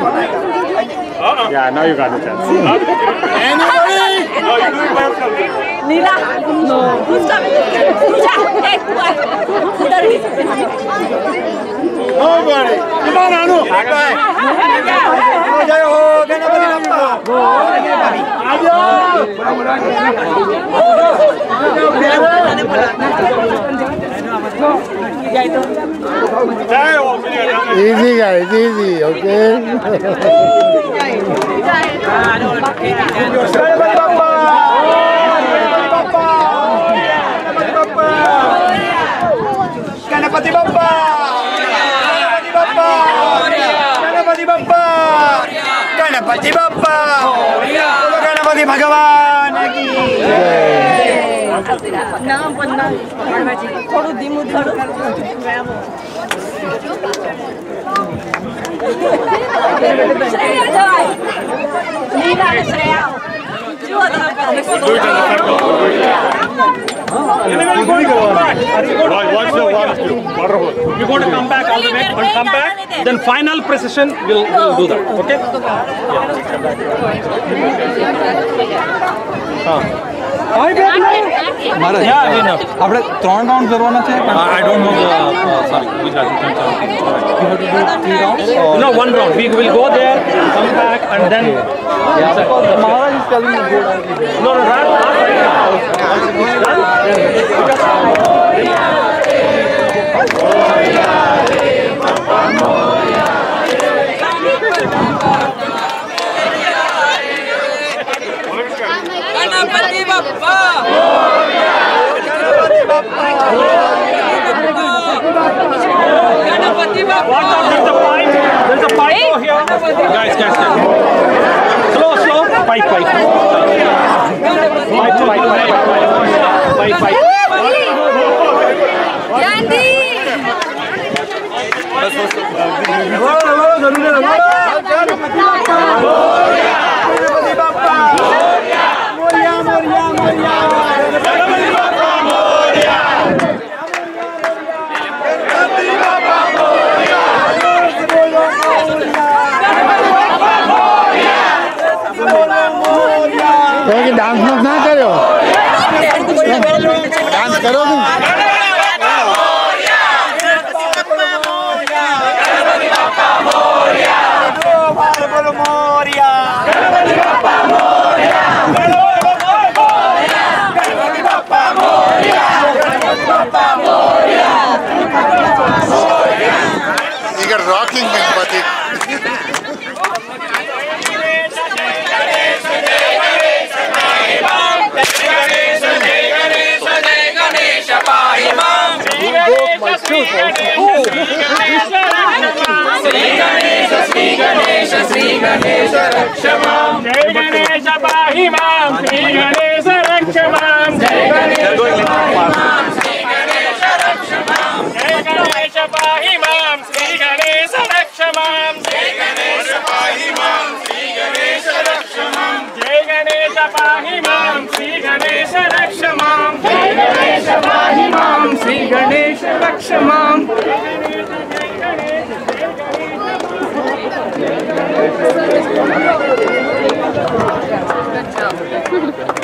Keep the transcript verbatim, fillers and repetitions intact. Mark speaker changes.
Speaker 1: Yeah, now you got the chance.
Speaker 2: Anybody?
Speaker 3: No, you do it by yourself.
Speaker 4: Nila? No. Who's coming? Pooja! Hey, who are you?
Speaker 2: Nobody. Come on, Anu. Jai Ho, Ganapati Bappa.
Speaker 1: Easy guys, easy, okay?
Speaker 2: Ganapati Bappa! Ganapati Bappa! Ganapati Bappa! Ganapati Bappa! Ganapati Bhagavan ki
Speaker 4: नाम पन्ना थोड़ा दिमु थोड़ा श्रेया जाए नीला श्रेया जो
Speaker 3: Do it on the circle. Watch the water. You're going to come back all the way and come back. Then final precision, we'll, we'll do that. Okay? Yeah.
Speaker 5: Maharaj, yeah, we know. After three rounds, there was
Speaker 3: I don't know. Uh, uh, sorry, Visarjan, you can tell me. You have to do three rounds? Or? No, one round. We will go there, come back, and then. Yeah, because the Maharaj is telling me go down. No, no, not right now.
Speaker 4: Ganapati Bappa! Ganapati Bappa!
Speaker 3: Watch out, there's a pipe. There's a pipe over here. Guys, guys, guys. Slow, slow. Pipe, pipe. Pipe, pipe, pipe, pipe, pipe.
Speaker 4: Yandy!
Speaker 1: क्योंकि dance मत ना करो dance करो तुम You got rocking Ganapati.
Speaker 3: Sri Ganesh, Sri Ganesh, Sri Ganesh, Rakshamam. Jai Ganesh, Pahimam. Sri Ganesh, Rakshamam. Jai Ganesh, Pahimam. Sri Ganesh, Rakshamam. Jai Ganesh, Pahimam. Sri Ganesh, Rakshamam. Jai Ganesh, Pahimam. Sri Ganesh, Rakshamam. Jai Ganesh, Pahimam. Sri Ganesh, Rakshamam. Jai Ganesh, Pahimam. Sri Ganesh, Rakshamam. Good job.